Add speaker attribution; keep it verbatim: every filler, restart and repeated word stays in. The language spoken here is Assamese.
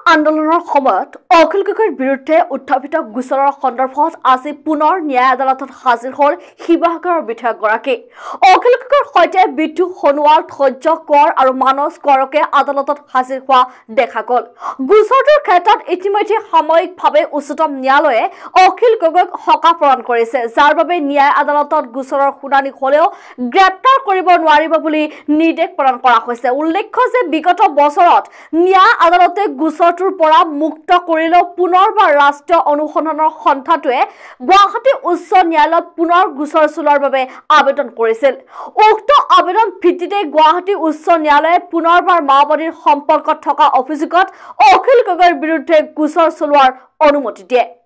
Speaker 1: আন্দোলনৰ সময়ত অখিল গগৈৰ বিৰুদ্ধে উত্থাপিত গোচৰৰ সন্দৰ্ভত আজি পুনৰ ন্যায় আদালতত হাজিৰ হ'ল শিৱসাগৰৰ বিধায়কগৰাকী। অখিল গগৈৰ সৈতে বিদ্যুৎ সোণোৱাল, ধৈৰ্য কোঁৱৰ আৰু মানস কোঁৱৰকে আদালতত হাজিৰ হোৱা দেখা গ'ল। গোচৰটোৰ ক্ষেত্ৰত ইতিমধ্যে সাময়িকভাৱে উচ্চতম ন্যায়ালয়ে অখিল গগৈক সকাহ প্ৰদান কৰিছে, যাৰ বাবে ন্যায় আদালতত গোচৰৰ শুনানি হ'লেও গ্ৰেপ্তাৰ কৰিব নোৱাৰিব বুলি নিৰ্দেশ প্ৰদান কৰা হৈছে। উল্লেখ্য যে বিগত বছৰত ন্যায় আদালতে গোচৰটোৰ পৰা মুক্ত কৰিলেও পুনৰবাৰ ৰাষ্ট্ৰীয় অনুসন্ধানৰ সন্থাটোৱে গুৱাহাটী উচ্চ ন্যায়ালয়ত পুনৰ গোচৰ চলোৱাৰ বাবে আবেদন কৰিছিল। উক্ত আবেদন ভিত্তিতে গুৱাহাটী উচ্চ ন্যায়ালয়ে পুনৰবাৰ মাওবাদীৰ সম্পৰ্কত থকা অভিযোগত অখিল গগৈৰ বিৰুদ্ধে গোচৰ চলোৱাৰ অনুমতি দিয়ে।